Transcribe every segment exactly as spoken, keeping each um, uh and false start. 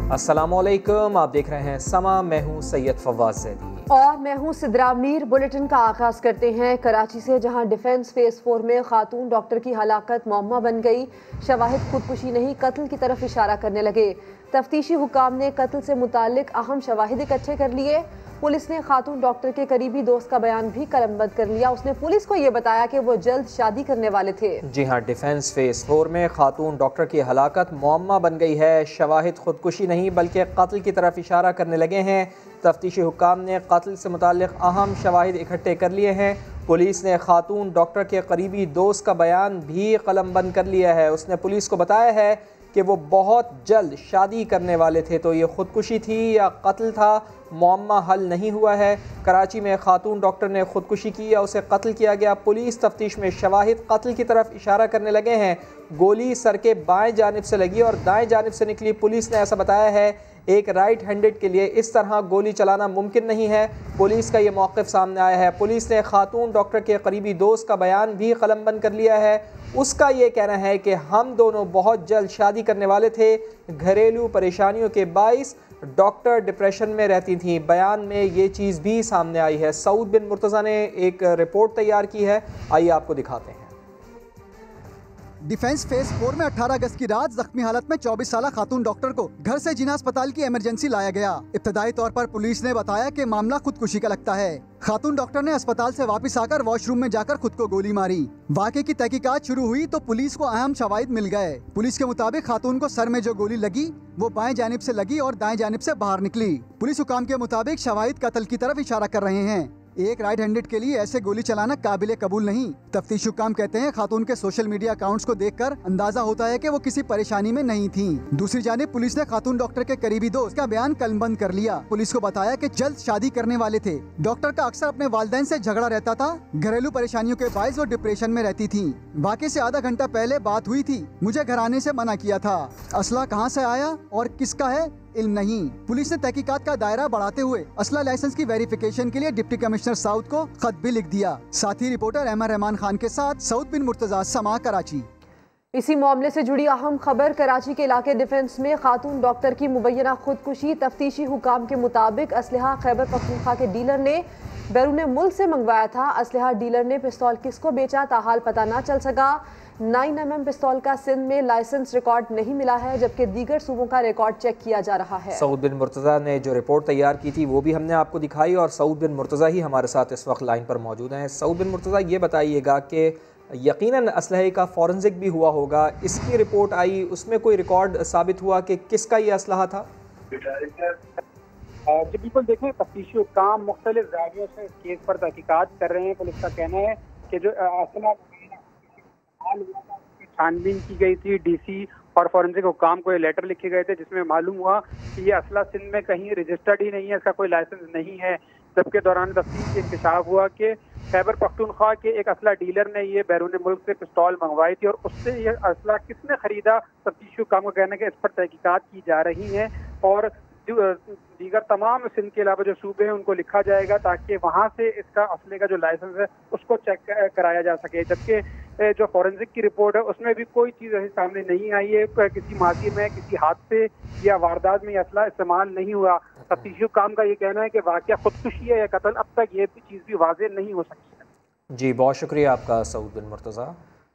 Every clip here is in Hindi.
अस्सलामुअलैकुम, आप देख रहे हैं समा। मैं हूं सैयद फवाज ज़ैदी और मैं हूं सिद्रा मीर। बुलेटिन का आगाज करते हैं कराची से, जहां डिफेंस फेज फोर में खातून डॉक्टर की हलाकत मौमा बन गई। शवाहिद खुदकुशी नहीं, कत्ल की तरफ इशारा करने लगे। तफ्तीशी हुकाम ने कत्ल से मुतालिक अहम शवाहिद इकट्ठे कर लिए। पुलिस ने खातून डॉक्टर के करीबी दोस्त का बयान भी कलमबंद कर लिया। उसने पुलिस को ये बताया कि वो जल्द शादी करने वाले थे। जी हाँ, डिफेंस फेज फोर में खातून डॉक्टर की हलाकत मौमा बन गई है। शवाहिद खुदकुशी नहीं बल्कि कत्ल की तरफ इशारा करने लगे हैं। तफ्तीशी हुकाम ने कत्ल से मुतालिक अहम शवाहिद इकट्ठे कर लिए हैं। पुलिस ने खातून डॉक्टर के करीबी दोस्त का बयान भी कलमबंद कर लिया है। उसने पुलिस को बताया है कि वो बहुत जल्द शादी करने वाले थे। तो ये खुदकुशी थी या कत्ल था, मुअम्मा हल नहीं हुआ है। कराची में खातून डॉक्टर ने खुदकुशी की या उसे कत्ल किया गया। पुलिस तफ्तीश में शवाहिद कत्ल की तरफ इशारा करने लगे हैं। गोली सर के बाएं जानिब से लगी और दाएं जानिब से निकली। पुलिस ने ऐसा बताया है। एक राइट हैंडेड के लिए इस तरह गोली चलाना मुमकिन नहीं है। पुलिस का ये मौक़िफ़ सामने आया है। पुलिस ने खातून डॉक्टर के करीबी दोस्त का बयान भी कलमबंद कर लिया है। उसका ये कहना है कि हम दोनों बहुत जल्द शादी करने वाले थे। घरेलू परेशानियों के बाइस डॉक्टर डिप्रेशन में रहती थी। बयान में ये चीज़ भी सामने आई है। सऊद बिन मुर्तज़ा ने एक रिपोर्ट तैयार की है, आइए आपको दिखाते हैं। डिफेंस फेज फोर में अठारह अगस्त की रात जख्मी हालत में चौबीस साल खातून डॉक्टर को घर से जिना अस्पताल की इमरजेंसी लाया गया। इब्तदाई तौर पर पुलिस ने बताया कि मामला खुदकुशी का लगता है। खातून डॉक्टर ने अस्पताल से वापस आकर वॉशरूम में जाकर खुद को गोली मारी। वाक़े की तहकीकात शुरू हुई तो पुलिस को अहम शवाहिद मिल गए। पुलिस के मुताबिक खातून को सर में जो गोली लगी वो बाएं जानिब से लगी और दाएं जानिब से बाहर निकली। पुलिस हुकाम के मुताबिक शवाहिद कत्ल की तरफ इशारा कर रहे हैं। एक राइट हैंडेड के लिए ऐसे गोली चलाना काबिल कबूल नहीं। तफ्तीश हुकाम कहते हैं खातून के सोशल मीडिया अकाउंट्स को देखकर अंदाजा होता है कि वो किसी परेशानी में नहीं थी। दूसरी जानिब पुलिस ने खातून डॉक्टर के करीबी दोस्त का बयान कलमबंद कर लिया। पुलिस को बताया कि जल्द शादी करने वाले थे। डॉक्टर का अक्सर अपने वालिदैन से झगड़ा रहता था। घरेलू परेशानियों के बायस वो डिप्रेशन में रहती थी। वाक़े से आधा घंटा पहले बात हुई थी। मुझे घर आने से मना किया था। असला कहाँ से आया और किसका है इल्म नहीं। पुलिस ने तहकीकात का दायरा बढ़ाते हुए असला लाइसेंस की वेरिफिकेशन के लिए डिप्टी कमिश्नर साउथ को खत भी लिख दिया। साथी रिपोर्टर अहमद रहमान खान के साथ सऊद बिन मुर्तज़ा, समा, कराची। इसी मामले से जुड़ी अहम खबर, कराची के इलाके डिफेंस में खातून डॉक्टर की मुबैना खुदकुशी। तफ्तीशी हुकाम के मुताबिक असलहा खैबर पख्तूनख्वा के डीलर ने बैरून मुल्क से मंगवाया था। असलहा डीलर ने पिस्तौल किसको बेचा ताहाल पता ना चल सका। नाइन एम एम पिस्तौल का सिंध में लाइसेंस रिकॉर्ड नहीं मिला है, जबकि दीगर सूबों का रिकॉर्ड चेक किया जा रहा है। सऊद बिन मुर्तज़ा ने जो रिपोर्ट तैयार की थी वो भी हमने आपको दिखाई और सऊद बिन मुर्तज़ा ही हमारे साथ इस वक्त लाइन पर मौजूद हैं। सऊद बिन मुर्तज़ा, ये बताइएगा कि यकीनन असलहे का फॉरेंसिक भी हुआ होगा, इसकी रिपोर्ट आई, उसमें कोई रिकॉर्ड साबित हुआ कि किसका ये असलहा था? जी बिल्कुल, देखें तफ्तीशी हुक्काम मुख्तलिफ ज़ावियों से इस केस पर तहकीकात कर रहे हैं। पुलिस का कहना है कि जो असला छानबीन की गई थी, डीसी और फॉरेंसिक हुक्काम को ये लेटर लिखे गए थे जिसमें मालूम हुआ कि ये असला सिंध में कहीं रजिस्टर्ड ही नहीं है, इसका कोई लाइसेंस नहीं है। जबकि दौरान तफ्तीश इंकशाफ हुआ कि खैबर पख्तूनख्वा के एक असला डीलर ने ये बैरून मुल्क से पिस्तौल मंगवाई थी और उससे ये असला किसने खरीदा, तफ्तीशी हुक्काम का कहना है कि इस पर तहकीकात की जा रही है और दीगर तमाम सिंध के अलावा जो सूबे हैं उनको लिखा जाएगा ताकि वहाँ से इसका असले का जो लाइसेंस है उसको चेक कराया जा सके। जबकि जो फॉरेंसिक की रिपोर्ट है उसमें भी कोई चीज़ ऐसी सामने नहीं आई है, किसी माजी में किसी हादसे या वारदात में असला इस्तेमाल नहीं हुआ। तफ्तीशी हुक्काम का ये कहना है कि वाक़या खुदकुशी है या कत्ल, अब तक ये चीज़ भी वाज़ेह नहीं हो सकती है। जी, बहुत शुक्रिया आपका सऊद बिन मुर्तज़ा।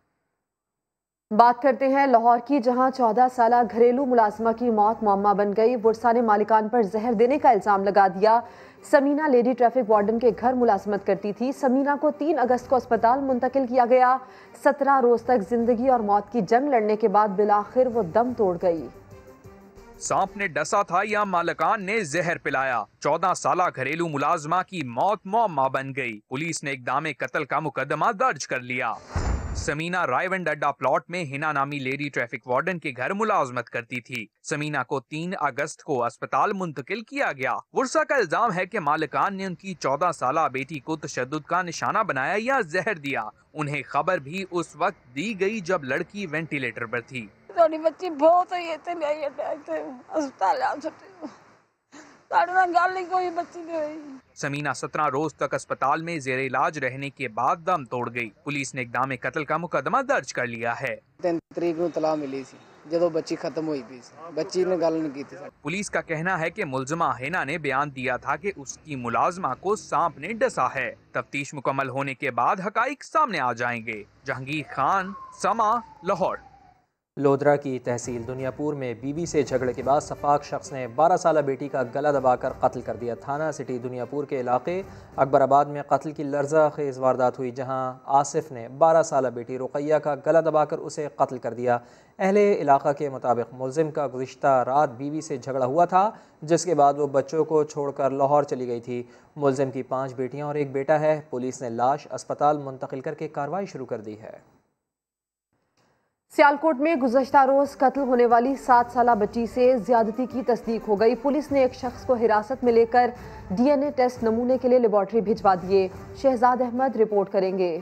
बात करते हैं लाहौर की, जहां चौदह साल घरेलू मुलाजिमा की मौत मौमा बन गई। बुरसा ने मालिकान पर जहर देने का इल्ज़ाम लगा दिया। समीना लेडी ट्रैफिक वार्डन के घर मुलाजमत करती थी। समीना को तीन अगस्त को अस्पताल मुंतकिल किया गया। सत्रह रोज तक जिंदगी और मौत की जंग लड़ने के बाद बिलाखिर वो दम तोड़ गई। सांप ने डसा था या मालिकान ने जहर पिलाया, चौदह साल घरेलू मुलाजमा की मौत मौमा बन गई। पुलिस ने इक़दाम कत्ल का मुकदमा दर्ज कर लिया। समीना रायवंड अड्डा प्लॉट में हिना नामी लेडी ट्रैफिक वार्डन के घर मुलाजमत करती थी। समीना को तीन अगस्त को अस्पताल मुंतकिल किया गया। बुरसा का इल्जाम है कि मालिकान ने उनकी चौदह साल बेटी को तशद्दुद का निशाना बनाया या जहर दिया। उन्हें खबर भी उस वक्त दी गई जब लड़की वेंटिलेटर पर थी। थोड़ी बच्ची बहुत है ते ले अस्पताल आ सकते कोई बच्ची नहीं। समीना सत्रह रोज तक अस्पताल में जेर इलाज रहने के बाद दम तोड़ गई। पुलिस ने इक़दाम कत्ल का मुकदमा दर्ज कर लिया है। तीन तरीक को तला मिली सी ਜਦੋਂ ਬੱਚੀ खत्म हुई पी सी बच्ची ने गल नहीं की थी। पुलिस का कहना है कि मुलजमा हिना ने बयान दिया था कि उसकी मुलाजमा को सांप ने डसा है। तफ्तीश मुकम्मल होने के बाद हकाइक सामने आ जाएंगे। जहांगीर खान, समा, लाहौर। लोधरा की तहसील दुनियापुर में बीवी से झगड़े के बाद सफाक शख्स ने बारह साल बेटी का गला दबाकर कत्ल कर दिया। थाना सिटी दुनियापुर के इलाके अकबराबाद में कत्ल की लर्जा खेज वारदात हुई, जहां आसिफ ने बारह साल बेटी रुकैया का गला दबाकर उसे कत्ल कर दिया। अहले इलाका के मुताबिक मुलजिम का गुज़िश्ता रात बीवी से झगड़ा हुआ था, जिसके बाद वो बच्चों को छोड़कर लाहौर चली गई थी। मुलजिम की पाँच बेटियाँ और एक बेटा है। पुलिस ने लाश अस्पताल मुंतकिल करके कार्रवाई शुरू कर दी है। सियालकोट में गुज़श्ता रोज़ कत्ल होने वाली सात साल बच्ची से ज्यादती की तस्दीक हो गई। पुलिस ने एक शख्स को हिरासत में लेकर डीएनए टेस्ट नमूने के लिए लेबॉर्ट्री भिजवा दिए। शहजाद अहमद रिपोर्ट करेंगे।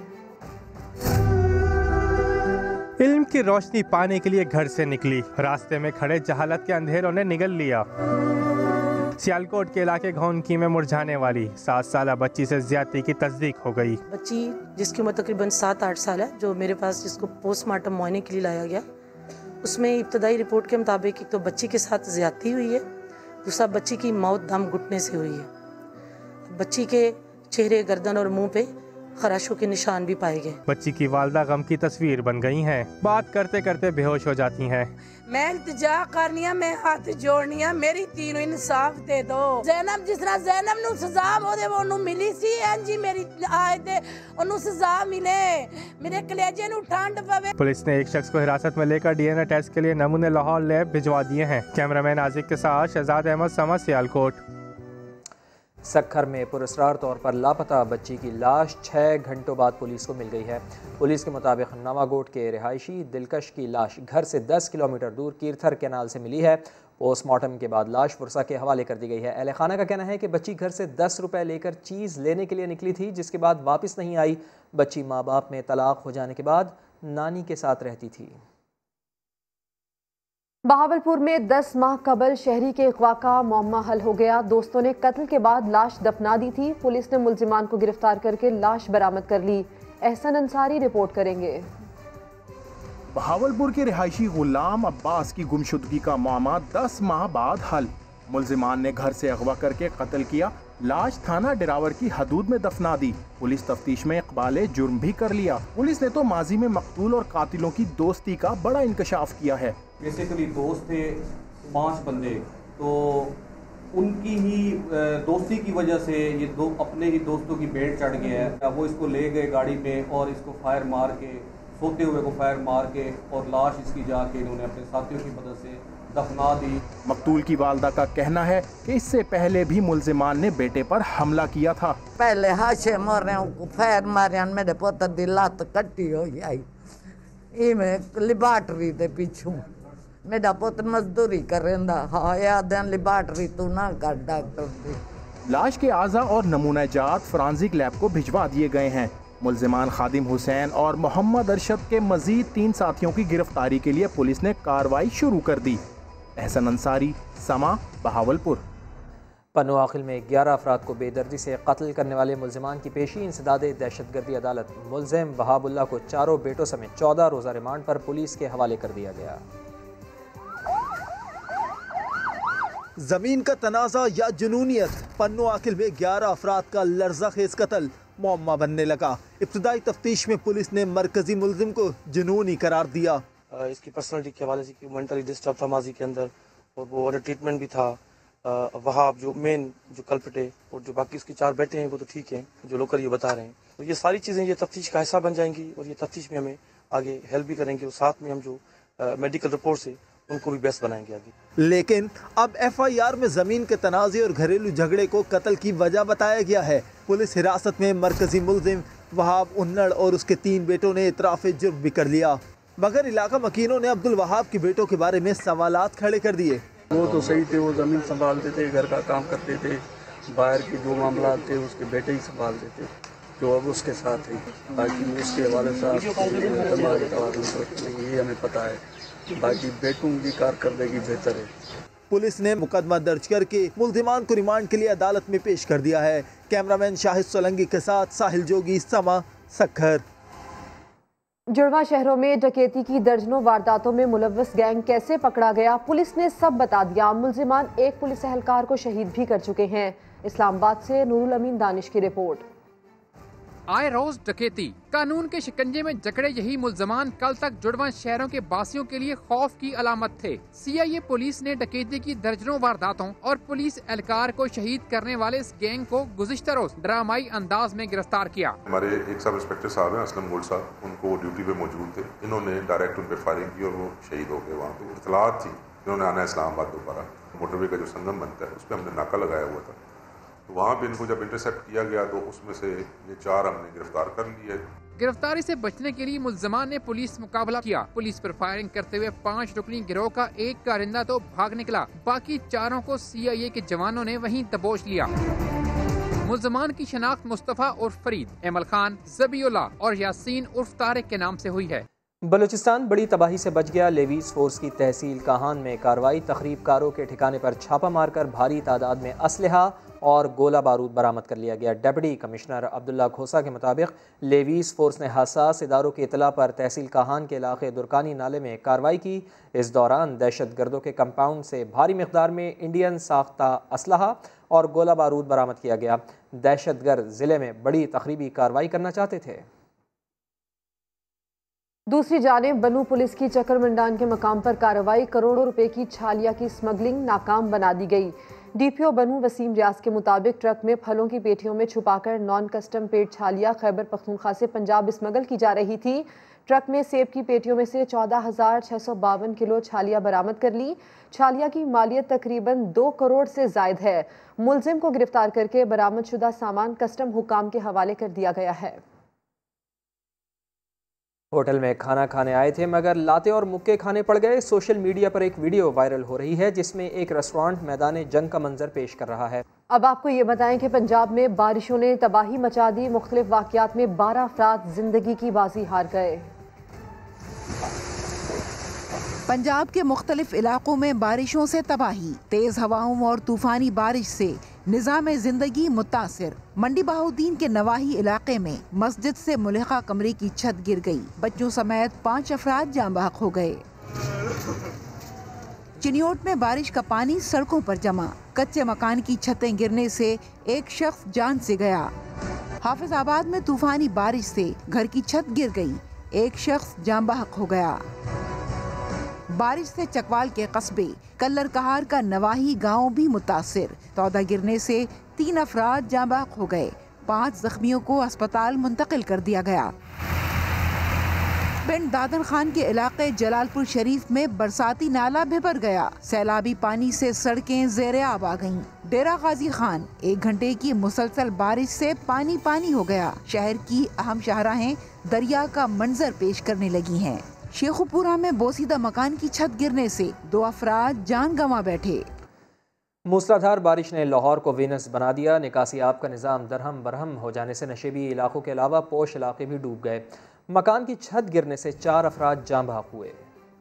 इल्म की रोशनी पाने के लिए घर से निकली, रास्ते में खड़े जहालत के अंधेरों ने निगल लिया। सियालकोट के इलाके घोंकी में मुरझाने वाली सात साल बच्ची से ज्यादती की तस्दीक हो गई। बच्ची जिसकी उम्र तकरीबन सात आठ साल है, जो मेरे पास जिसको पोस्टमार्टम मुआयने के लिए लाया गया, उसमें इब्तदाई रिपोर्ट के मुताबिक एक तो बच्ची के साथ ज्यादती हुई है, दूसरा बच्ची की मौत दम घुटने से हुई है। बच्ची के चेहरे, गर्दन और मुंह पे खराशों के निशान भी पाए गए। बच्ची की वालदा गम की तस्वीर बन गई हैं। बात करते करते बेहोश हो जाती हैं। मैं इल्तिजा करनी है, मैं हाथ जोड़नी है, मेरी तीनों इंसाफ दे दो। जैनब जिस तरह जैनब नू सजा होदे वो नू मिली सी, इंजी मेरी आए दे ओनू सजा मिले, मेरे कलेजे नू ठंड पवे। पुलिस ने एक शख्स को हिरासत में लेकर डीएनए टेस्ट के लिए नमूने लाहौर लैब भिजवा दिए हैं। कैमरामैन आजिक के साथ शहजाद अहमद, समा, सियालकोट। सक्खर में पुरस्कार तौर पर लापता बच्ची की लाश छः घंटों बाद पुलिस को मिल गई है। पुलिस के मुताबिक नवागोट के रिहायशी दिलकश की लाश घर से दस किलोमीटर दूर कीरथर कैनाल से मिली है। पोस्टमार्टम के बाद लाश पुरसा के हवाले कर दी गई है। अहले खाना का कहना है कि बच्ची घर से दस रुपए लेकर चीज़ लेने के लिए निकली थी, जिसके बाद वापस नहीं आई। बच्ची माँ बाप में तलाक हो जाने के बाद नानी के साथ रहती थी। बहावलपुर में दस माह कबल शहरी के अगवा का मामला हल हो गया। दोस्तों ने कत्ल के बाद लाश दफना दी थी। पुलिस ने मुलजिमान को गिरफ्तार करके लाश बरामद कर ली। एहसन अंसारी रिपोर्ट करेंगे। बहावलपुर के रिहायशी गुलाम अब्बास की गुमशुदगी का मामला दस माह बाद हल। मुलजिमान ने घर से अगवा करके कत्ल किया, लाश थाना डिरावर की हदूद में दफना दी। पुलिस तफ्तीश में इकबाले जुर्म भी कर लिया। पुलिस ने तो माजी में मकतूल और कातिलों की दोस्ती का बड़ा इंकशाफ किया है। बेसिकली दोस्त थे पांच बंदे, तो उनकी ही दोस्ती की वजह से ये दो अपने ही दोस्तों की भेंट चढ़ गए हैं। वो इसको ले गए गाड़ी में और इसको फायर मार के, सोते हुए को फायर मार के, और लाश इसकी जाके इन्होंने अपने साथियों की मदद से दफना दी। मकतूल की वालदा का कहना है कि इससे पहले भी मुलजिमान ने बेटे पर हमला किया था। पहले हाशे मारे फायर मारे, मेरे पुत्र दी लात कट्टी हो गई। लिबार्टरी दे पिछू मेरा पुत्र मजदूरी करेंदा, हाँ याद लिबार्टरी तू ना कर डॉक्टर दी। लाश के आज़ा और नमूना जात फॉरेंसिक लैब को भिजवा दिए गए हैं। मुलजिमान खादिम हुसैन और मोहम्मद अरशद के मजीद तीन साथियों की गिरफ्तारी के लिए पुलिस ने कार्रवाई शुरू कर दी। एहसन अंसारी, समा, बहावलपुर। पनुआखिल में ग्यारह अफराद को बेदर्दी से कत्ल करने वाले मुलजिमान की पेशी इंसदाद दहशतगर्दी अदालत। मुलजिम वहाबुल्ला को चारों बेटों समेत चौदह रोज़ा रिमांड पर पुलिस के हवाले कर दिया गया। जमीन का तनाज़ा या जुनूनियत, पन्नुआखिल में ग्यारह अफराद का लर्जा खेज कत्ल मुअम्मा बनने लगा। इब्तदाई तफ्तीश में पुलिस ने मरकजी मुलजिम को जुनूनी करार दिया। इसकी पर्सनैलिटी के हवाले से मेंटली डिस्टर्ब था माजी के अंदर, और वो अंडर ट्रीटमेंट भी था। वहाँ जो मेन जो कल्प्रिट है और जो बाकी उसके चार बेटे हैं वो तो ठीक हैं, जो लोकल ये बता रहे हैं। तो ये सारी चीज़ें ये तफ्तीश का हिस्सा बन जाएंगी, और ये तफ्तीश में हमें आगे हेल्प भी करेंगे, और साथ में हम जो मेडिकल रिपोर्ट से उनको भी बेस्ट बनाएंगे आगे। लेकिन अब एफ आई आर में जमीन के तनाज़े और घरेलू झगड़े को कत्ल की वजह बताया गया है। पुलिस हिरासत में मरकजी मुलजिम वहाब उन्नड़ और उसके तीन बेटों ने इतराफ़ जुर्म भी कर लिया, मगर इलाका मकीनों ने अब्दुल वहाब के बेटों के बारे में सवालात खड़े कर दिए। वो तो सही थे, वो ज़मीन संभालते थे, घर का काम करते थे, बाहर के जो मामला थे उसके बेटे ही संभालते थे, जो अब उसके साथ है। बाकी उसके हवाले से ये हमें पता है, बाकी बेटों की कारकर्दगी बेहतर है। पुलिस ने मुकदमा दर्ज करके मुलजिमान को रिमांड के लिए अदालत में पेश कर दिया है। कैमरामैन शाहिद सोलंकी के साथ साहिल जोगी, समा, सक्खर। जुड़वा शहरों में डकैती की दर्जनों वारदातों में मुलव्वस गैंग कैसे पकड़ा गया, पुलिस ने सब बता दिया। मुलजिमान एक पुलिस एहलकार को शहीद भी कर चुके हैं। इस्लामाबाद से नूरुल अमीन दानिश की रिपोर्ट। आए रोज डकैती, कानून के शिकंजे में जकड़े यही मुल्जमान कल तक जुड़वा शहरों के बासियों के लिए खौफ की अलामत थे। सीआईए पुलिस ने डकैती की दर्जनों वारदातों और पुलिस एहलकार को शहीद करने वाले इस गैंग को गुज़िश्ता रोज ड्रामाई अंदाज में गिरफ्तार किया। हमारे एक सब इंस्पेक्टर साहब हैं असलम गोल्ड साहब, उनको ड्यूटी पे मौजूद थे। इन्होंने डायरेक्ट उन पे फायरिंग की और वो शहीद हो गए। वहाँ पे इत्तलात थी इन्होंने आना इस्लामाबाद दोबारा। मोटरवे का जो संगम बनता है उस पर हमने नाका लगाया हुआ था, तो वहाँ पे इनको जब इंटरसेप्ट किया गया तो उसमें से ये चार हमने गिरफ्तार कर लिए। गिरफ्तारी से बचने के लिए मुल्जमान ने पुलिस मुकाबला किया। पुलिस पर फायरिंग करते हुए पाँच रुकनी गिरोह का एक कारिंदा तो भाग निकला, बाकी चारों को सीआईए के जवानों ने वहीं दबोच लिया। मुल्जमान की शनाख्त मुस्तफ़ा उर्फ फरीद, एमल खान, ज़बीउल्लाह और यासीन उर्फ तारिक के नाम से हुई है। बलूचिस्तान बड़ी तबाही से बच गया। लेवीज फोर्स की तहसील काहान में कार्रवाई, तखरीबकारों के ठिकाने पर छापा मारकर भारी तादाद में असलहा और गोला बारूद बरामद कर लिया गया। डिप्टी कमिश्नर अब्दुल्ला खोसा के मुताबिक लेवीज फोर्स ने हसास इदारों की इतला पर तहसील काहान के इलाके दुरकानी नाले में कार्रवाई की। इस दौरान दहशत गर्दों के कंपाउंड से भारी मिकदार में इंडियन साख्ता असलहा और गोला बारूद बरामद किया गया। दहशत गर्द जिले में बड़ी तखरीबी कार्रवाई करना चाहते थे। दूसरी जानिब बनू पुलिस की चक्करमंडान के मकाम पर कार्रवाई, करोड़ों रुपए की छालिया की स्मगलिंग नाकाम बना दी गई। डीपीओ बनू वसीम रियाज के मुताबिक ट्रक में फलों की पेटियों में छुपाकर नॉन कस्टम पेड छालिया खैबर पख्तूनख्वा से पंजाब स्मगल की जा रही थी। ट्रक में सेब की पेटियों में से चौदह हजार छः सौ बावन किलो छालिया बरामद कर ली। छालिया की मालियत तकरीबन दो करोड़ से जायद है। मुलजिम को गिरफ्तार करके बरामद शुदा सामान कस्टम हुकाम के हवाले कर दिया गया है। होटल में खाना खाने आए थे मगर लाते और मुक्के खाने पड़ गए। सोशल मीडिया पर एक वीडियो वायरल हो रही है जिसमें एक रेस्टोरेंट मैदान जंग का मंजर पेश कर रहा है। अब आपको ये बताएं कि पंजाब में बारिशों ने तबाही मचा दी। मुख्तलिफ वाक़यात में बारह अफराद जिंदगी की बाजी हार गए। पंजाब के मुख्तलिफ इलाकों में बारिशों से तबाही, तेज हवाओं और तूफानी बारिश से निज़ाम जिंदगी मुतासिर। मंडी बहाउद्दीन के नवाही इलाके में मस्जिद से मुल्हिका कमरे की छत गिर गई। बच्चों समेत पाँच अफराद जाँ बहक हो गए। चिनियोट में बारिश का पानी सड़कों पर जमा, कच्चे मकान की छतें गिरने से एक शख्स जान से गया। हाफिजाबाद में तूफानी बारिश से घर की छत गिर गई, एक शख्स जाँ बहक हो गया। बारिश से चकवाल के कस्बे कल्लर कहार का नवाही गांव भी मुतासिर। तौदा गिरने से तीन अफराद जाँ बहक हो गए, पाँच जख्मियों को अस्पताल मुंतकिल कर दिया गया। पिंड दादन खान के इलाके जलालपुर शरीफ में बरसाती नाला भर गया। सैलाबी पानी से सड़कें ज़ेरे आब आ गईं। डेरा गाजी खान एक घंटे की मुसलसल बारिश से पानी पानी हो गया। शहर की अहम शाहराहें दरिया का मंजर पेश करने लगी हैं। शेखुपुरा में बोसीदा मकान की छत गिरने से दो अफराद जान गंवा बैठे। मूसलाधार बारिश ने लाहौर को वीनस बना दिया। निकासी आब का निज़ाम दरहम बरहम हो जाने से नशेबी इलाकों के अलावा पोश इलाके भी डूब गए। मकान की छत गिरने से चार अफराद जाँ बहक हुए।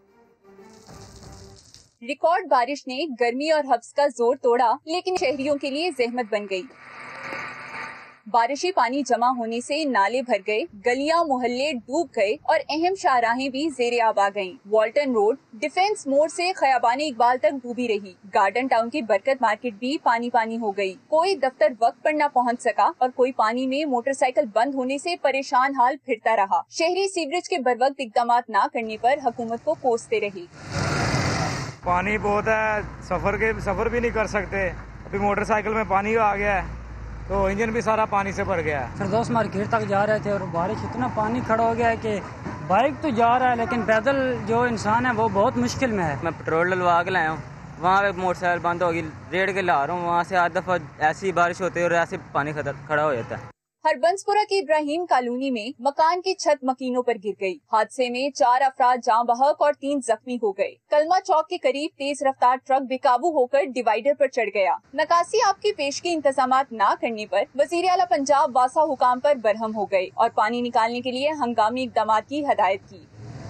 रिकॉर्ड बारिश ने गर्मी और हब्स का जोर तोड़ा, लेकिन शहरियों के लिए जहमत बन गई। बारिशी पानी जमा होने से नाले भर गए, गलियां मोहल्ले डूब गए और अहम शाहराहें भी ज़ेरे आब आ गईं। वॉल्टन रोड डिफेंस मोड़ से खयाबान इकबाल तक डूबी रही। गार्डन टाउन की बरकत मार्केट भी पानी पानी हो गई। कोई दफ्तर वक्त पर न पहुंच सका और कोई पानी में मोटरसाइकिल बंद होने से परेशान हाल फिरता रहा। शहरी सीवरेज के बरवक्त इकदाम न करने पर हुकूमत को कोसते रहे। पानी बहुत है, सफर के सफर भी नहीं कर सकते। अभी मोटरसाइकिल में पानी आ गया है तो इंजन भी सारा पानी से भर गया है। फिरदौस मार्केट तक जा रहे थे और बारिश इतना पानी खड़ा हो गया है कि बाइक तो जा रहा है लेकिन पैदल जो इंसान है वो बहुत मुश्किल में है। मैं पेट्रोल डलवा के लाया हूँ, वहाँ पे मोटरसाइकिल बंद होगी, रेड के ला रहा हूँ। वहाँ से आठ दफा ऐसी बारिश होती है और ऐसे पानी खड़ा हो जाता है। हरबंसपुरा की इब्राहिम कॉलोनी में मकान की छत मकीनों पर गिर गई। हादसे में चार अफराद जाँ बहक और तीन जख्मी हो गए। कलमा चौक के करीब तेज रफ्तार ट्रक बेकाबू होकर डिवाइडर पर चढ़ गया। नकासी आपकी पेशगी इंतजामात न करने पर वजीर आला पंजाब वासा हुकाम पर बरहम हो गए और पानी निकालने के लिए हंगामी इकदाम की हदायत की।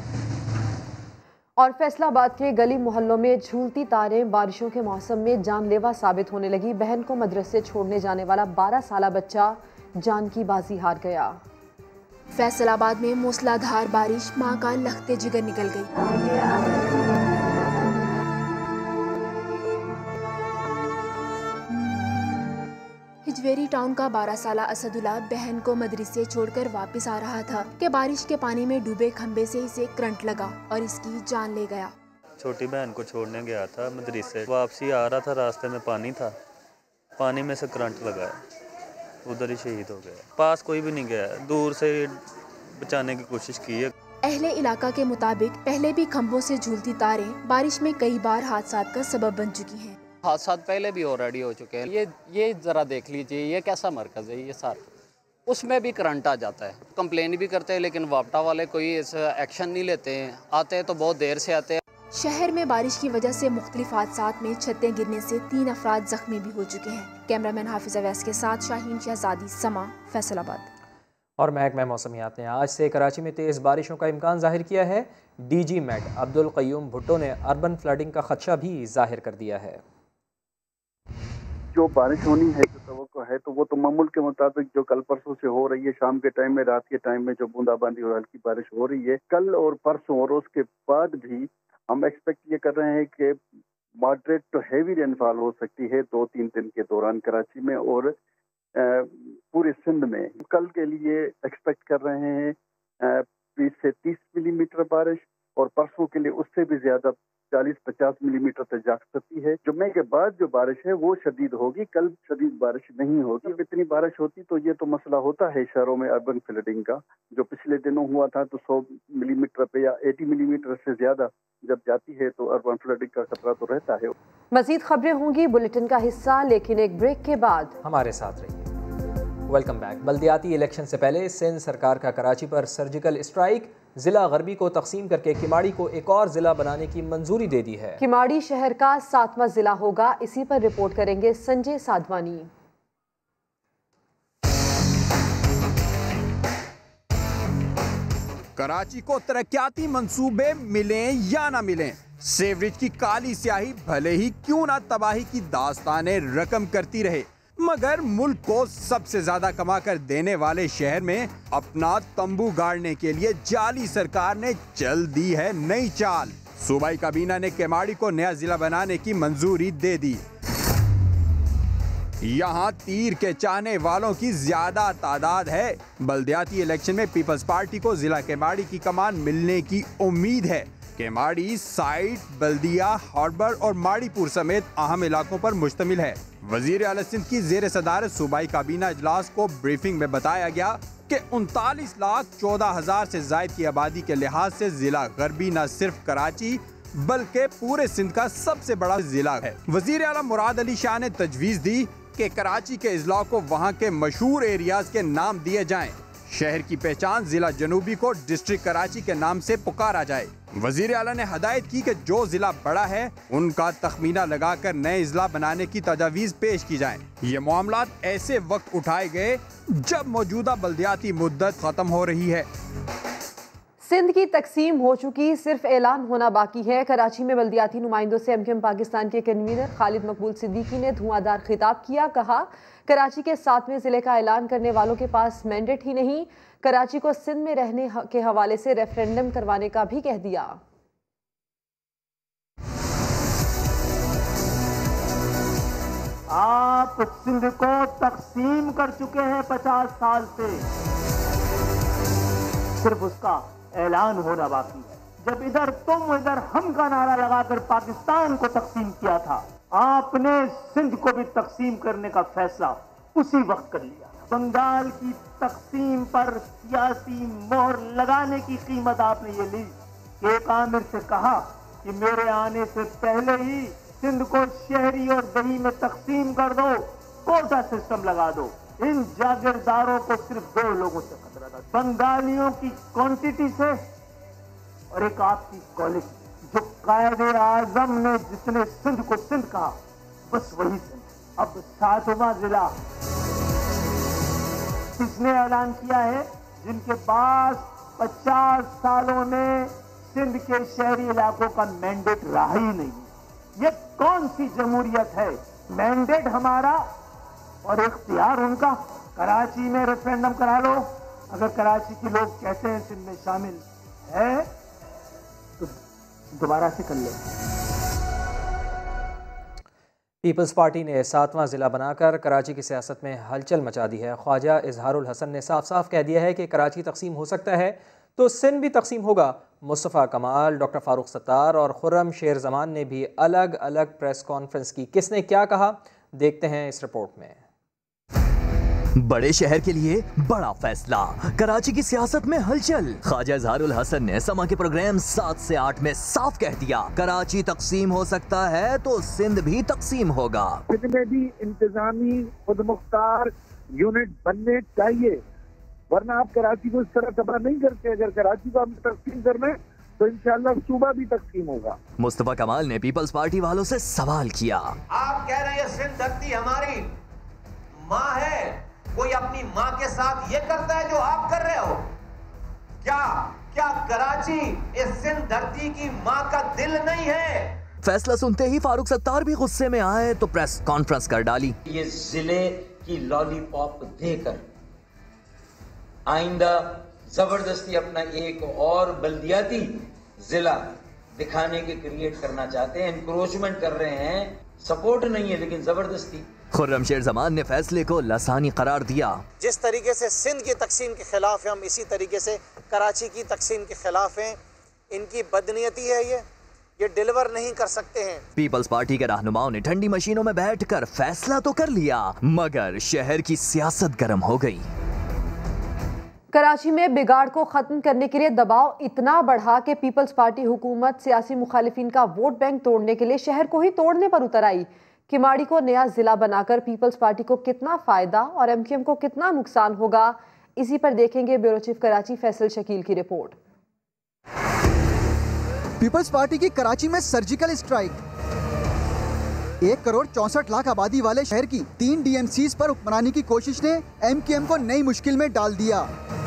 और फैसलाबाद के गली मोहल्लों में झूलती तारें बारिशों के मौसम में जानलेवा साबित होने लगी। बहन को मदरसे छोड़ने जाने वाला बारह साला बच्चा जान की बाजी हार गया। फैसलाबाद में मूसलाधार बारिश, मां का लखते जिगर निकल गई। हिजवेरी टाउन का बारह साला असदुल्ला बहन को मदरसे छोड़कर वापस आ रहा था कि बारिश के पानी में डूबे खंबे से इसे करंट लगा और इसकी जान ले गया। छोटी बहन को छोड़ने गया था मदरसे, वापसी आ रहा था, रास्ते में पानी था, पानी में से करंट लगा, उधर ही शहीद हो गया। पास कोई भी नहीं गया, दूर से बचाने की कोशिश की है। अहले इलाका के मुताबिक पहले भी खंभों से झूलती तारें बारिश में कई बार हादसात का सबब बन चुकी हैं। हादसा पहले भी ऑलरेडी हो चुके हैं। ये ये ज़रा देख लीजिए, ये कैसा मरकज़ है ये सारा, उसमें भी करंट आ जाता है। कंप्लेन भी करते हैं लेकिन वापटा वाले कोई ऐसा एक्शन नहीं लेते हैं, आते हैं तो बहुत देर से आते हैं। शहर में बारिश की वजह से मुख्तलिफ हादसात में छतें गिरने से तीन अफराद जख्मी भी हो चुके हैं। कैमरामैन हाफिज अवैस के साथ शाहीन शहजादी, समा, फैसलाबाद। और महकमा मौसमियात ने आज से कराची में तेज़ बारिशों का इम्कान जाहिर किया है। D G Met Abdul Qayyum Bhutto ने अर्बन फ्लडिंग का खदशा भी जाहिर कर दिया है। जो बारिश होनी है, जो तवक्को है, तो वो तो मामूल के मुताबिक जो कल परसों से हो रही है, शाम के टाइम में, रात के टाइम में जो बूंदाबांदी और हल्की बारिश हो रही है, कल और परसों और उसके बाद भी हम एक्सपेक्ट ये कर रहे हैं कि मॉडरेट टू हैवी रेनफॉल हो सकती है दो तीन दिन के दौरान कराची में और पूरे सिंध में। कल के लिए एक्सपेक्ट कर रहे हैं बीस से तीस मिलीमीटर बारिश और परसों के लिए उससे भी ज्यादा चालीस पचास मिलीमीटर तक जा सकती है। जुम्मे के बाद जो बारिश है वो शदीद होगी, कल शदीद बारिश नहीं होगी। इतनी बारिश होती तो ये तो मसला होता है शहरों में अर्बन फ्लडिंग का, जो पिछले दिनों हुआ था तो सौ मिलीमीटर पे या अस्सी मिलीमीटर से ज्यादा जब जाती है तो अर्बन फ्लडिंग का खतरा तो रहता है। मजीद खबरें होंगी बुलेटिन का हिस्सा, लेकिन एक ब्रेक के बाद हमारे साथ रहिए। Welcome back. बल्दियाती इलेक्शन से पहले सिंध सरकार का कराची पर सर्जिकल स्ट्राइक, जिला गरबी को तकसीम करके किमाड़ी को एक और जिला बनाने की मंजूरी दे दी है। किमाड़ी शहर का सातवां जिला होगा, इसी पर रिपोर्ट करेंगे संजय साधवानी। कराची को तरक्याती मंसूबे मिलें या ना मिलें, सेवरेज की काली स्याही भले ही क्यों ना तबाही की दास्तानें रकम करती रहे, मगर मुल्क को सबसे ज्यादा कमा कर देने वाले शहर में अपना तंबू गाड़ने के लिए जाली सरकार ने चल दी है नई चाल। सूबाई काबीना ने केमाड़ी को नया जिला बनाने की मंजूरी दे दी। यहाँ तीर के चाहने वालों की ज्यादा तादाद है। बल्दियाती इलेक्शन में पीपल्स पार्टी को जिला केमाड़ी की कमान मिलने की उम्मीद है। केमाड़ी साइट, बल्दिया, हार्बर और माड़ीपुर समेत अहम इलाकों पर मुश्तमिल है। वजीर आला सिंध की जेर सदारत सूबाई काबीना इजलास को ब्रीफिंग में बताया गया कि उनतालीस लाख चौदह हजार से जायद की आबादी के लिहाज से जिला गरबी न सिर्फ कराची बल्कि पूरे सिंध का सबसे बड़ा जिला है। वजीर आला मुराद अली शाह ने तजवीज दी कि कराची के अजला को वहाँ के मशहूर एरियाज के नाम दिए जाएं। शहर की पहचान जिला जनूबी को डिस्ट्रिक्ट कराची के नाम से पुकारा जाए। वजीर आला ने हदायत की कि जो जिला बड़ा है उनका तखमीना लगाकर नए जिला बनाने की तजावीज पेश की जाएं। ये मामलात ऐसे वक्त उठाए गए जब मौजूदा बल्दियाती मुद्दत खत्म हो रही है। सिंध की तकसीम हो चुकी, सिर्फ ऐलान होना बाकी है। कराची में बल्दियाती नुमाइंदों से एमकेएम पाकिस्तान के कन्वीनर खालिद मकबूल सिद्दीकी ने धुआंधार खिताब किया। कहा, कराची के सातवें जिले का ऐलान करने वालों के पास मैंडेट ही नहीं, कराची को सिंध में रहने के हवाले से रेफरेंडम करवाने का भी कह दिया। आप सिंध को तकसीम कर चुके हैं पचास साल से, सिर्फ उसका ऐलान होना बाकी है। जब इधर तुम इधर हम का नारा लगाकर पाकिस्तान को तकसीम किया था, आपने सिंध को भी तकसीम करने का फैसला उसी वक्त कर लिया। बंगाल की तकसीम पर सियासी मोहर लगाने की कीमत आपने ये ली कि एक आमिर से कहा कि मेरे आने से पहले ही सिंध को शहरी और दही में तकसीम कर दो, कोटा सिस्टम लगा दो। इन जागीरदारों को सिर्फ दो लोगों से खतरा था, बंगालियों की क्वांटिटी से और एक आपकी क्वालिटी। जो कायदे आजम ने जिसने सिंध को सिंध कहा, बस वही सिंध। अब सातवां जिला किसने ऐलान किया है? जिनके पास पचास सालों में सिंध के शहरी इलाकों का मैंडेट रहा ही नहीं। ये कौन सी जमहूरियत है? मैंडेट हमारा और इख्तियार उनका। कराची में रेफरेंडम करा लो, अगर कराची के लोग कहते हैं सिंध में शामिल है तो दोबारा से कर ले। पीपल्स पार्टी ने सातवां ज़िला बनाकर कराची की सियासत में हलचल मचा दी है। ख्वाजा इजहारुल हसन ने साफ साफ कह दिया है कि कराची तकसीम हो सकता है तो सिंध भी तकसीम होगा। मुस्तफ़ा कमाल, डॉक्टर फारूक सत्तार और खुर्रम शेर जमान ने भी अलग अलग प्रेस कॉन्फ्रेंस की। किसने क्या कहा, देखते हैं इस रिपोर्ट में। बड़े शहर के लिए बड़ा फैसला, कराची की सियासत में हलचल। ख्वाजा इजहारुल हसन ने समा के प्रोग्राम सात से आठ में साफ कह दिया, कराची तकसीम हो सकता है तो सिंध भी तकसीम होगा। सिंध में भी इंतजामी खुदमुख्तार यूनिट बनने चाहिए, वरना आप कराची को इस तरह तबाह नहीं करते। अगर कराची को हम तकसीम करना है तो इंशाल्लाह सूबा भी तकसीम होगा। मुस्तफा कमाल ने पीपल्स पार्टी वालों से सवाल किया, आप कह रहे हैं सिंध धरती हमारी माँ है, कोई अपनी माँ के साथ ये करता है जो आप कर रहे हो? क्या क्या कराची इस सिंध धरती की माँ का दिल नहीं है? फैसला सुनते ही फारूक सत्तार भी गुस्से में आए तो प्रेस कॉन्फ्रेंस कर डाली। ये जिले की लॉलीपॉप देकर आइंदा जबरदस्ती अपना एक और बल्दियाती जिला दिखाने के क्रिएट करना चाहते हैं, एनक्रोचमेंट कर रहे हैं। सपोर्ट नहीं है लेकिन जबरदस्ती। खुर्रम शेर जमान ने फैसले को लासानी करार दिया। जिस तरीके से सिंध की तकसीम के खिलाफ है, हम इसी तरीके से कराची की तकसीम के खिलाफ हैं। इनकी बदनीयती है, ये ये डिलीवर नहीं कर सकते हैं। पीपल्स पार्टी के रहनुमाओं ने ठंडी मशीनों में बैठकर फैसला तो कर लिया, मगर शहर की सियासत गर्म हो गई। कराची में बिगाड़ को खत्म करने के लिए दबाव इतना बढ़ा कि पीपल्स पार्टी हुकूमत सियासी मुखालिफिन का वोट बैंक तोड़ने के लिए शहर को ही तोड़ने पर उतर आई। किमाड़ी को नया जिला बनाकर पीपल्स पार्टी को कितना फायदा और एमक्यूएम को कितना नुकसान होगा, इसी पर देखेंगे ब्यूरो चीफ कराची फैसल शकील की रिपोर्ट। पीपल्स पार्टी की कराची में सर्जिकल स्ट्राइक। एक करोड़ चौसठ लाख आबादी वाले शहर की तीन डीएमसीज पर हुक्मरानी की कोशिश ने एमक्यूएम को नई मुश्किल में डाल दिया।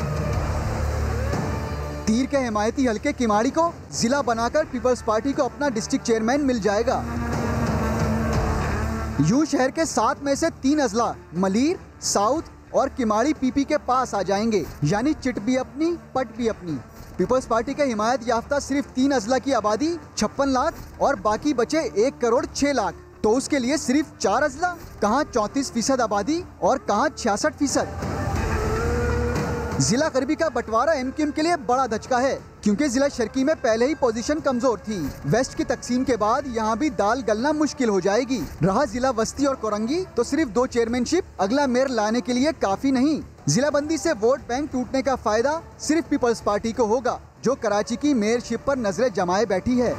तीर के हिमायती हल्के किमाड़ी को जिला बनाकर पीपल्स पार्टी को अपना डिस्ट्रिक्ट चेयरमैन मिल जाएगा। यूं शहर के सात में से तीन अजला मलीर, साउथ और किमाड़ी पीपी के पास आ जाएंगे, यानी चिट भी अपनी पट भी अपनी। पीपल्स पार्टी के हिमायत याफ्ता सिर्फ तीन अजला की आबादी छप्पन लाख और बाकी बचे एक करोड़ छह लाख, तो उसके लिए सिर्फ चार अजला, कहाँ चौंतीस फीसद आबादी और कहाँ छियासठ फीसद। जिला गरबी का बंटवारा एमक्यूएम के लिए बड़ा धचका है, क्योंकि जिला शर्की में पहले ही पोजीशन कमजोर थी। वेस्ट की तकसीम के बाद यहाँ भी दाल गलना मुश्किल हो जाएगी। रहा जिला वस्ती और कोरंगी तो सिर्फ दो चेयरमैनशिप अगला मेयर लाने के लिए काफी नहीं। जिला बंदी से वोट बैंक टूटने का फायदा सिर्फ पीपल्स पार्टी को होगा, जो कराची की मेयरशिप पर नजरें जमाए बैठी है।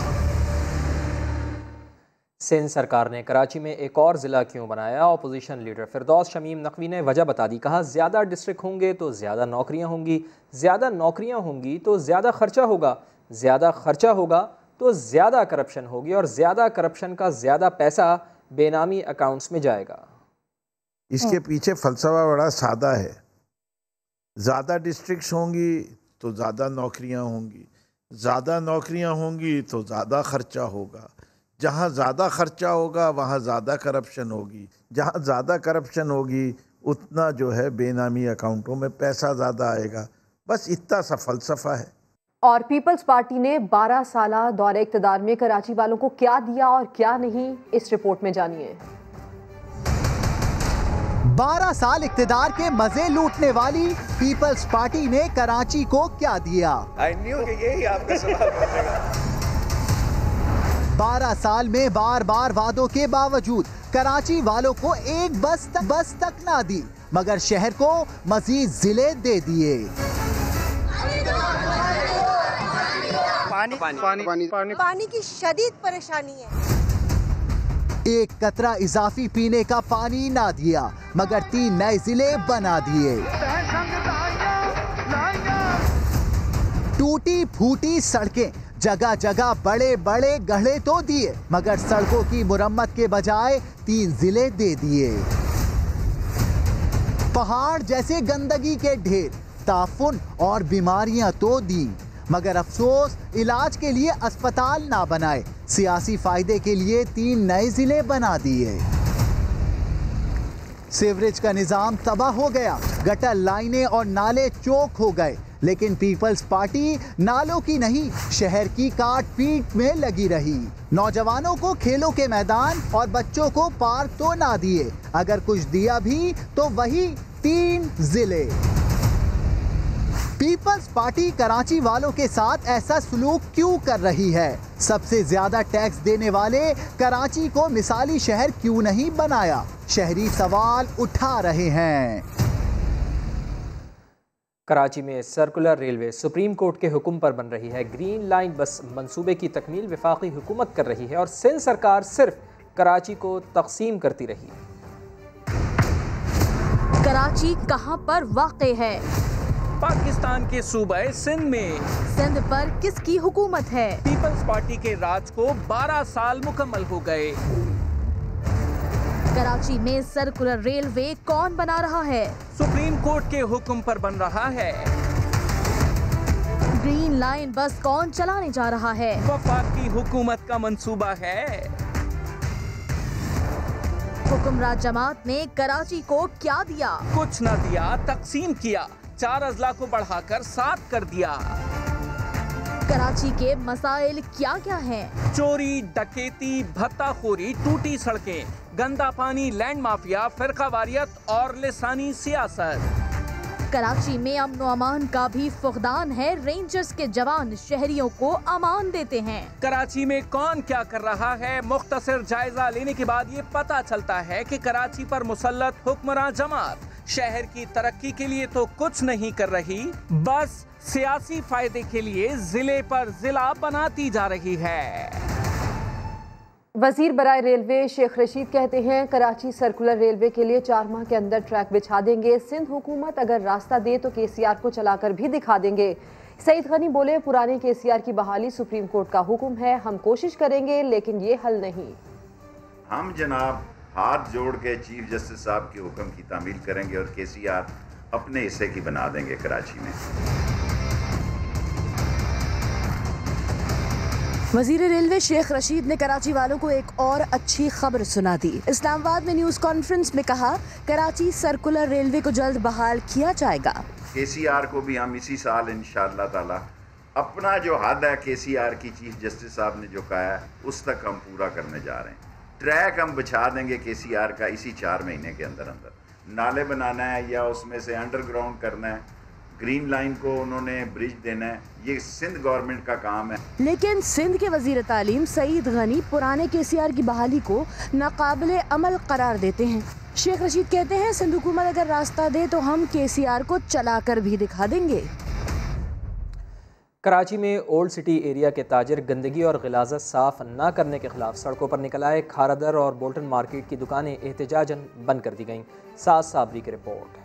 सिंध सरकार ने कराची में एक और ज़िला क्यों बनाया? अपोजिशन लीडर फिरदौस शमीम नकवी ने वजह बता दी। कहा, ज़्यादा डिस्ट्रिक्ट होंगे तो ज़्यादा नौकरियां होंगी, ज़्यादा नौकरियां होंगी तो ज़्यादा खर्चा होगा, ज़्यादा खर्चा होगा तो ज़्यादा करप्शन होगी और ज़्यादा करप्शन का ज़्यादा पैसा बेनामी अकाउंट्स में जाएगा। इसके पीछे फलसफा बड़ा सादा है। ज़्यादा डिस्ट्रिक्ट्स होंगी तो ज़्यादा नौकरियाँ होंगी, ज़्यादा नौकरियाँ होंगी तो ज़्यादा खर्चा होगा, जहाँ ज़्यादा खर्चा होगा वहाँ ज़्यादा करप्शन होगी, जहाँ ज़्यादा करप्शन होगी उतना जो है बेनामी अकाउंटों में पैसा ज़्यादा आएगा। बस इतना सा फलसफा है। और पीपल्स पार्टी ने बारह साला दौरे इक़्तिदार में कराची वालों को क्या दिया और क्या नहीं, इस रिपोर्ट में जानिए। बारह साल इक़्तिदार के मजे लूटने वाली पीपल्स पार्टी ने कराची को क्या दिया? आई न्यू कि यही आपका सवाल बनेगा। बारह साल में बार बार वादों के बावजूद कराची वालों को एक बस तक बस तक ना दी, मगर शहर को मजीद जिले दे दिए। पानी पानी पानी पानी पानी, पानी की शदीद परेशानी है। एक कतरा इजाफी पीने का पानी ना दिया, मगर तीन नए जिले बना दिए। टूटी फूटी सड़कें, जगह जगह बड़े बड़े गड्ढे तो दिए, मगर सड़कों की मुरम्मत के बजाय तीन जिले दे दिए। पहाड़ जैसे गंदगी के ढेर, ताफुन और बीमारियां तो दी, मगर अफसोस इलाज के लिए अस्पताल ना बनाए, सियासी फायदे के लिए तीन नए जिले बना दिए। सीवरेज का निजाम तबाह हो गया, गटर लाइनें और नाले चौक हो गए। लेकिन पीपल्स पार्टी नालों की नहीं, शहर की काट पीट में लगी रही। नौजवानों को खेलों के मैदान और बच्चों को पार्क तो ना दिए, अगर कुछ दिया भी तो वही तीन जिले। पीपल्स पार्टी कराची वालों के साथ ऐसा सलूक क्यों कर रही है? सबसे ज्यादा टैक्स देने वाले कराची को मिसाली शहर क्यों नहीं बनाया? शहरी सवाल उठा रहे हैं। कराची में सर्कुलर रेलवे सुप्रीम कोर्ट के हुक्म पर बन रही है। ग्रीन लाइन बस मंसूबे की तकमील वफाकी हुकूमत कर रही है और सिंध सरकार सिर्फ कराची को तकसीम करती रही। कराची कहां पर वाक़े है? पाकिस्तान के सूबे सिंध में। सिंध पर किसकी हुकूमत है? पीपल्स पार्टी के राज को बारह साल मुकम्मल हो गए। कराची में सर्कुलर रेलवे कौन बना रहा है? सुप्रीम कोर्ट के हुक्म पर बन रहा है। ग्रीन लाइन बस कौन चलाने जा रहा है? वफाकी हुकूमत का मंसूबा है। हुक्मरान जमात ने कराची को क्या दिया? कुछ न दिया, तकसीम किया। चार अजला को बढ़ाकर सात कर दिया। कराची के मसाइल क्या क्या हैं? चोरी, डकैती, भत्ताखोरी, टूटी सड़कें, गंदा पानी, लैंड माफिया, फिरकावारियत और लिसानी सियासत। कराची में अमन व अमान का भी फुकदान है। रेंजर्स के जवान शहरियों को अमान देते हैं। कराची में कौन क्या कर रहा है, मुख्तसर जायजा लेने के बाद ये पता चलता है कि कराची पर मुसल्लत हुक्मरान जमात शहर की तरक्की के लिए तो कुछ नहीं कर रही, बस सियासी फायदे के लिए जिले पर जिला बनाती जा रही है। वजीर बराए रेलवे शेख रशीद कहते हैं कराची सर्कुलर रेलवे के लिए चार माह के अंदर ट्रैक बिछा देंगे। सिंध हुकूमत अगर रास्ता दे तो केसीआर को चलाकर भी दिखा देंगे। सईद गनी बोले, पुराने केसीआर की बहाली सुप्रीम कोर्ट का हुक्म है, हम कोशिश करेंगे लेकिन ये हल नहीं। हम जनाब हाथ जोड़ के चीफ जस्टिस साहब के हुक्म की तामील करेंगे और केसीआर अपने हिस्से की बना देंगे कराची में। वजीर रेलवे शेख रशीद ने कराची वालों को एक और अच्छी खबर सुना दी। इस्लामाबाद में न्यूज कॉन्फ्रेंस में कहा, कराची सर्कुलर रेलवे को जल्द बहाल किया जाएगा। केसीआर को भी हम इसी साल इंशाअल्लाह ताला अपना जो हद है केसीआर की चीफ जस्टिस साहब ने जो कहा है उस तक हम पूरा करने जा रहे हैं। ट्रैक हम बिछा देंगे केसीआर का इसी चार महीने के अंदर अंदर। नाले बनाना है या उसमें से अंडरग्राउंड करना है, ग्रीन लाइन को उन्होंने ब्रिज देना है, ये सिंध गवर्नमेंट का काम है। लेकिन सिंध के वजीर तालीम सईद गनी पुराने केसीआर की बहाली को नाकाबिले अमल करार देते हैं। शेख रशीद कहते हैं, सिंध हुकूमत अगर रास्ता दे तो हम केसीआर को चलाकर भी दिखा देंगे। कराची में ओल्ड सिटी एरिया के ताजिर गंदगी और गिलाज़त साफ न करने के खिलाफ सड़कों पर निकल आए। खारादर और बोल्टन मार्केट की दुकानें एहतजाजन बंद कर दी गईं। साथ साबरी की रिपोर्ट।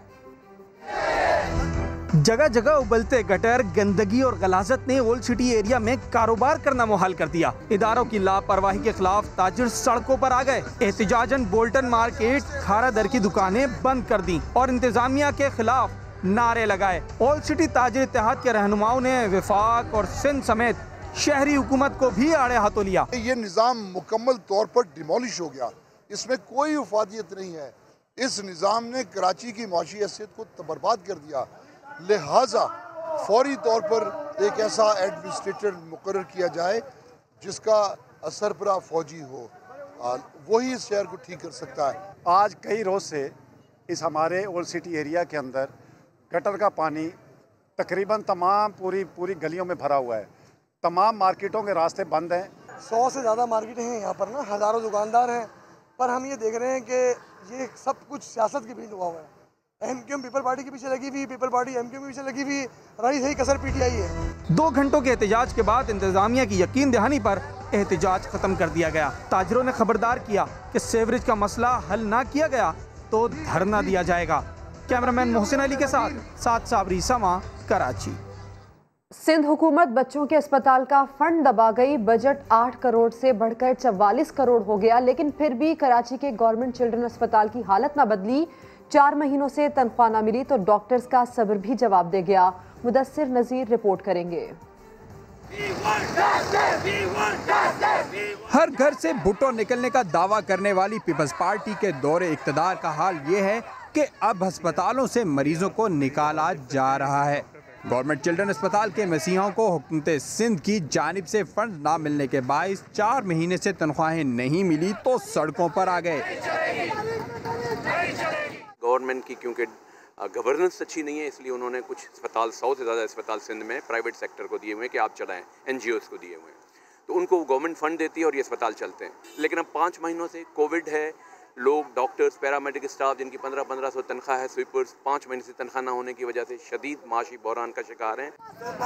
जगह जगह उबलते गटर, गंदगी और गलाजत ने ओल्ड सिटी एरिया में कारोबार करना मुहाल कर दिया। इदारों की लापरवाही के खिलाफ ताजिर सड़कों पर आ गए। एहतजाजन बोल्टन मार्केट, खारादर की दुकानें बंद कर दी और इंतजामिया के खिलाफ नारे लगाए। ओल्ड सिटी ताजिर इत्तेहाद के रहनुमाओं ने विफाक और सिंध समेत शहरी हुकूमत को भी आड़े हाथों लिया। ये निज़ाम मुकम्मल तौर पर डिमोलिश हो गया, इसमें कोई वफादियत नहीं है। इस निज़ाम ने कराची की माशी हैसियत को बर्बाद कर दिया। लिहाजा फौरी तौर पर एक ऐसा एडमिनिस्ट्रेटर मुकर्रर किया जाए जिसका सरबराह फौजी हो, वही इस शहर को ठीक कर सकता है। आज कई रोज़ से इस हमारे ओल्ड सिटी एरिया के अंदर गटर का पानी तकरीबन तमाम पूरी पूरी गलियों में भरा हुआ है। तमाम मार्केटों के रास्ते बंद हैं। सौ से ज़्यादा मार्केटें हैं यहाँ पर ना, हज़ारों दुकानदार हैं, पर हम ये देख रहे हैं कि ये सब कुछ सियासत के पीछे हुआ हुआ है। M Q M People Party के पीछे लगी हुई, People Party M Q M के पीछे लगी हुई, रही सही कसर पीटीआई है। दो घंटों के एहतजाज के बाद इंतजामिया की यकीन दहानी पर एहतजाज खत्म कर दिया गया। ताजिरों ने खबरदार किया कि सीवरेज का मसला हल ना किया गया तो धरना दिया जाएगा। कैमरामैन मोहसिन अली के साथ साथ साबरी समा, कराची। सिंध हुकूमत बच्चों के अस्पताल का फंड दबा गई। बजट आठ करोड़ से बढ़कर चवालीस करोड़ हो गया, लेकिन फिर भी कराची के गवर्नमेंट चिल्ड्रन अस्पताल की हालत ना बदली। चार महीनों से तनख्वाह ना मिली तो डॉक्टर्स का सब्र भी जवाब दे गया। मुदस्सिर नज़ीर रिपोर्ट करेंगे। हर घर से भुट्टो निकलने का दावा करने वाली पीपल्स पार्टी के दौरे इक़्तिदार का हाल ये है कि अब अस्पतालों से मरीजों को निकाला जा रहा है। गवर्नमेंट चिल्ड्रन अस्पताल के मसीहों को हुकूमत सिंध की जानिब से फंड ना मिलने के बायस चार महीने से तनख्वाहें नहीं मिली तो सड़कों पर आ गए। गवर्नमेंट की क्योंकि गवर्नेंस अच्छी नहीं है, इसलिए उन्होंने कुछ अस्पताल, सौ से ज़्यादा अस्पताल सिंध में प्राइवेट सेक्टर को दिए हुए हैं कि आप चलाएं, एनजीओज़ को दिए हुए हैं, तो उनको गवर्नमेंट फंड देती है और ये अस्पताल चलते हैं। लेकिन अब पाँच महीनों से कोविड है, लोग डॉक्टर्स, पैरामेडिक स्टाफ जिनकी पंद्रह पंद्रह सौ तनख्वाह है, स्वीपर्स, पाँच महीने से तनख्वाह ना होने की वजह से शदीद माशी बहरान का शिकार हैं।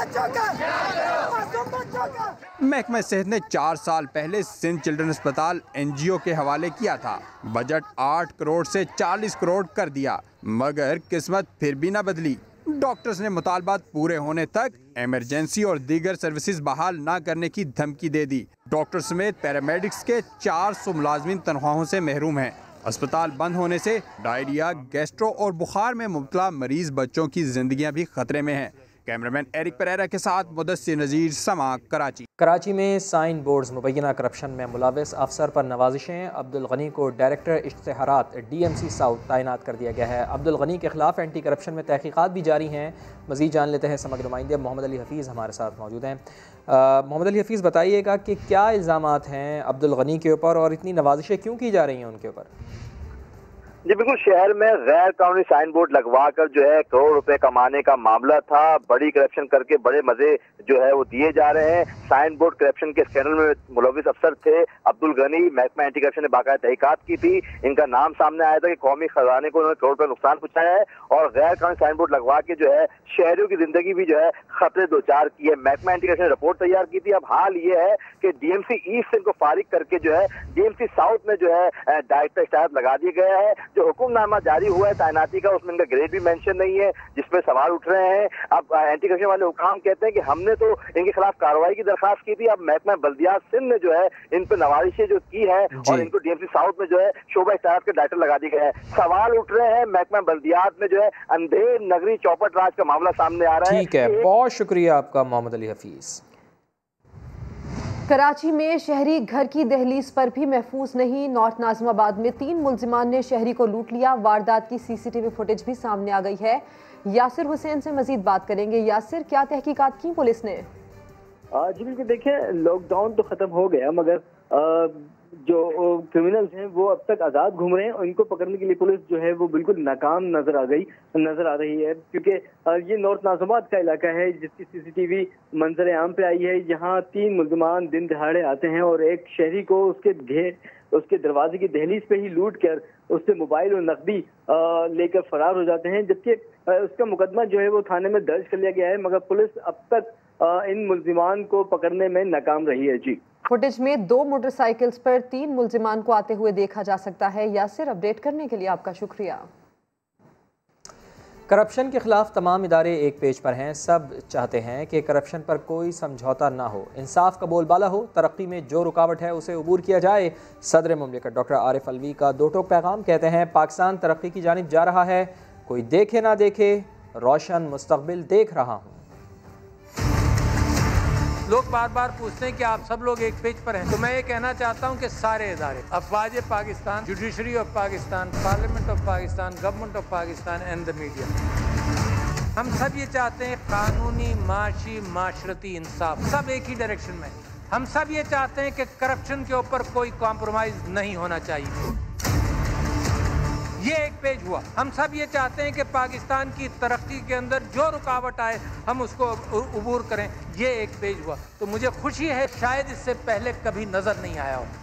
महकमा सेहत ने चार साल पहले सिंध चिल्ड्रन अस्पताल एनजीओ के हवाले किया था। बजट आठ करोड़ से चालीस करोड़ कर दिया, मगर किस्मत फिर भी न बदली। डॉक्टर्स ने मुतालबात पूरे होने तक इमरजेंसी और दीगर सर्विसेज बहाल ना करने की धमकी दे दी। डॉक्टर समेत पैरामेडिक्स के चार सौ मुलाजमीन तनख्वाहों से महरूम हैं। अस्पताल बंद होने से डायरिया, गैस्ट्रो और बुखार में मुब्तला मरीज बच्चों की जिंदगियां भी खतरे में हैं। कैमरामैन एरिक पेरेरा के साथ मुदस्सिर नज़ीर, समा, कराची। कराची में साइन बोर्ड्स मुबैना करप्शन में मुलविस अफसर पर नवाजिशें। अब्दुल गनी को डायरेक्टर इश्तिहारात डीएमसी साउथ तैनात कर दिया गया है। अब्दुल गनी के खिलाफ एंटी करप्शन में तहकीकात भी जारी हैं। मज़ीद जान लेते हैं, समग्र नुमाइंदे मोहम्मद अली हफीज़ हमारे साथ मौजूद हैं। मोहम्मद अली हफीज़, बताइएगा कि क्या इल्ज़ामात हैं अब्दुल गनी के ऊपर और इतनी नवाजिशें क्यों की जा रही हैं उनके ऊपर? जी बिल्कुल, शहर में गैर कानूनी साइन बोर्ड लगवा कर जो है करोड़ रुपए कमाने का मामला था। बड़ी करप्शन करके बड़े मजे जो है वो दिए जा रहे हैं। साइन बोर्ड करप्शन के स्कैंडल में मुलविस अफसर थे अब्दुल गनी। महकमा एंटी करप्शन ने बाकायदा तहकीकात की थी। इनका नाम सामने आया था कि कौमी खजाने को उन्होंने करोड़ रुपए नुकसान पहुंचाया है और गैर कानूनी साइन बोर्ड लगवा के जो है शहरियों की जिंदगी भी जो है खतरे दो चार की है। महकमा एंटी करप्शन ने रिपोर्ट तैयार की थी। अब हाल ये है कि डीएमसी ईस्ट से इनको फारिग करके जो है डीएमसी साउथ में जो है डायरेक्टर इश्तिहारात लगा दिया गया है। जो हुक्मनामा जारी हुआ है तैनाती का, उसमें इनका ग्रेड भी मेंशन नहीं है, जिसमें सवाल उठ रहे हैं। अब एंटी करप्शन वाले हुकाम कहते हैं कि हमने तो इनके खिलाफ कार्रवाई की दरखास्त की थी। अब महकमा बल्दियात सिंध ने जो है इन पर नवाजिशें जो की है और इनको डीएमसी साउथ में जो है शोबा इश्तिहारात के डायरेक्टर लगा दिए गए हैं। सवाल उठ रहे हैं महकमा बल्दियात में जो है अंधेर नगरी चौपट राज का मामला सामने आ रहा है। ठीक है, बहुत शुक्रिया आपका मोहम्मद अली हफीज। कराची में शहरी घर की दहलीज पर भी महफूज नहीं। नॉर्थ नाज़िमाबाद में तीन मुलजिमान ने शहरी को लूट लिया। वारदात की सीसीटीवी फुटेज भी सामने आ गई है। यासिर हुसैन से मजीद बात करेंगे। यासिर, क्या तहकीकात की पुलिस ने? जी बिल्कुल, देखिए लॉकडाउन तो खत्म हो गया, मगर आ, जो क्रिमिनल्स हैं वो अब तक आज़ाद घूम रहे हैं और इनको पकड़ने के लिए पुलिस जो है वो बिल्कुल नाकाम नजर आ गई नजर आ रही है, क्योंकि ये नॉर्थ नाज़िमाबाद का इलाका है जिसकी सीसीटीवी मंजर आम पे आई है। यहाँ तीन मुलजमान दिन दहाड़े आते हैं और एक शहरी को उसके घेर उसके दरवाजे की दहलीज पे ही लूट कर उससे मोबाइल और नकदी लेकर फरार हो जाते हैं, जबकि उसका मुकदमा जो है वो थाने में दर्ज कर लिया गया है, मगर पुलिस अब तक इन मुलजिमान को पकड़ने में नाकाम रही है। जी, फुटेज में दो मोटरसाइकिल्स पर तीन मुलजिमान को आते हुए देखा जा सकता है। यासिर, अपडेट करने के लिए आपका शुक्रिया। करप्शन के खिलाफ तमाम इदारे एक पेज पर हैं। सब चाहते हैं कि करप्शन पर कोई समझौता ना हो, इंसाफ का बोलबाला हो, तरक्की में जो रुकावट है उसे अबूर किया जाए। सदर मुमलिकत डॉक्टर आरिफ अलवी का दो टोक पैगाम, कहते हैं पाकिस्तान तरक्की की जानिब जा रहा है, कोई देखे ना देखे रोशन मुस्तकबिल देख रहा हूँ। लोग बार बार पूछते हैं कि आप सब लोग एक पेज पर हैं, तो मैं ये कहना चाहता हूं कि सारे इदारे, अफवाज Pakistan, judiciary of Pakistan, parliament of Pakistan, government of Pakistan and the media, हम सब ये चाहते हैं कानूनी, माशी, माशरती इंसाफ, सब एक ही डायरेक्शन में। हम सब ये चाहते हैं कि करप्शन के ऊपर कोई कॉम्प्रोमाइज नहीं होना चाहिए। ये एक पेज हुआ। हम सब ये चाहते हैं कि पाकिस्तान की तरक्की के अंदर जो रुकावट आए हम उसको अबूर करें। ये एक पेज हुआ। तो मुझे खुशी है, शायद इससे पहले कभी नजर नहीं आया हो।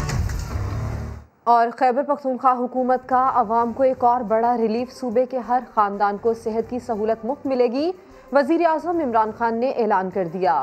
और खैबर पख्तूनख्वा हुकूमत का अवाम को एक और बड़ा रिलीफ, सूबे के हर खानदान को सेहत की सहूलत मुफ्त मिलेगी। वजीर आज़म इमरान खान ने ऐलान कर दिया।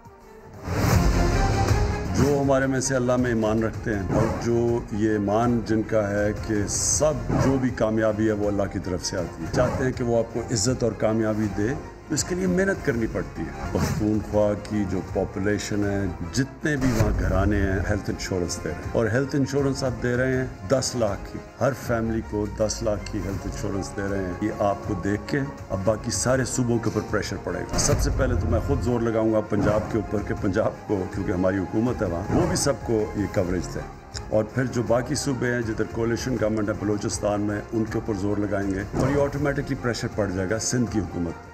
जो हमारे में से अल्लाह में ईमान रखते हैं और जो ये ईमान जिनका है कि सब जो भी कामयाबी है वो अल्लाह की तरफ से आती है, चाहते हैं कि वो आपको इज़्ज़त और कामयाबी दे तो इसके लिए मेहनत करनी पड़ती है। पख्तूनख्वा की जो पॉपुलेशन है, जितने भी वहाँ घराने हैं, हेल्थ इंश्योरेंस दे रहे हैं और हेल्थ इंश्योरेंस आप दे रहे हैं दस लाख की, हर फैमिली को दस लाख की हेल्थ इंश्योरेंस दे रहे हैं। ये आपको देख के अब बाकी सारे सूबों के ऊपर प्रेशर पड़ेगा। सबसे पहले तो मैं खुद जोर लगाऊंगा पंजाब के ऊपर के पंजाब को, क्योंकि हमारी हुकूमत है वहाँ, वो भी सबको ये कवरेज दे, और फिर जो बाकी सूबे हैं जिधर कोalition गवर्नमेंट है बलूचिस्तान में, उनके ऊपर जोर लगाएंगे और ये ऑटोमेटिकली प्रेशर पड़ जाएगा सिंध की हुकूमत।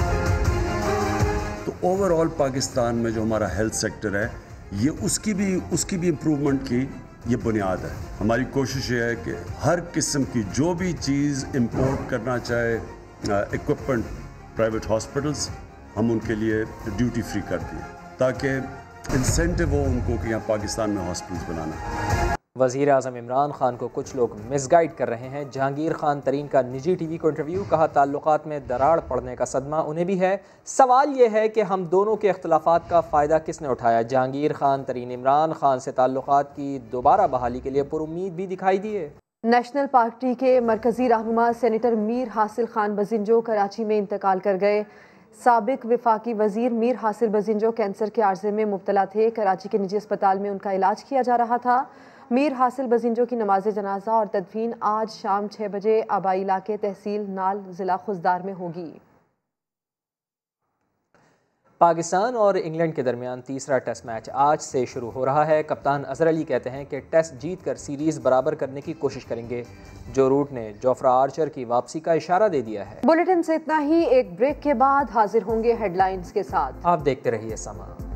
तो ओवरऑल पाकिस्तान में जो हमारा हेल्थ सेक्टर है, ये उसकी भी उसकी भी इम्प्रूवमेंट की ये बुनियाद है। हमारी कोशिश ये है कि हर किस्म की जो भी चीज़ इंपोर्ट करना चाहे, इक्विपमेंट, प्राइवेट हॉस्पिटल्स, हम उनके लिए ड्यूटी फ्री कर दिए ताकि इंसेंटिव हो उनको कि यहाँ पाकिस्तान में हॉस्पिटल्स बनाना। वज़ीर आज़म इमरान खान को कुछ लोग मिसगाइड कर रहे हैं। जहांगीर खान तरीन का निजी टीवी को इंटरव्यू, कहा ताल्लुकात में दरार पड़ने का सदमा उन्हें भी है। सवाल यह है कि हम दोनों के इख्तलाफात का फ़ायदा किसने उठाया। जहांगीर खान तरीन इमरान खान से ताल्लुकात की दोबारा बहाली के लिए पुरुम्मीद भी दिखाई दिए। नेशनल पार्टी के मरकजी रहनुमा सेनेटर मीर हासिल खान बजिंजो कराची में इंतकाल कर गए। साबिक विफाकी वजीर मीर हासिल बजिंजो कैंसर के आर्जे में मुब्तला थे। कराची के निजी अस्पताल में उनका इलाज किया जा रहा था। मीर हासिल बजिंजो की नमाज जनाजा और तदफीन आज शाम छः बजे आबाई इलाके तहसील नाल ज़िला खुजदार में होगी। पाकिस्तान और इंग्लैंड के दरमियान तीसरा टेस्ट मैच आज से शुरू हो रहा है। कप्तान अजहर अली कहते हैं कि टेस्ट जीत कर सीरीज बराबर करने की कोशिश करेंगे। जो रूट ने जोफ्रा आर्चर की वापसी का इशारा दे दिया है। बुलेटिन से इतना ही, एक ब्रेक के बाद हाजिर होंगे हेडलाइंस के साथ। आप देखते रहिए समा।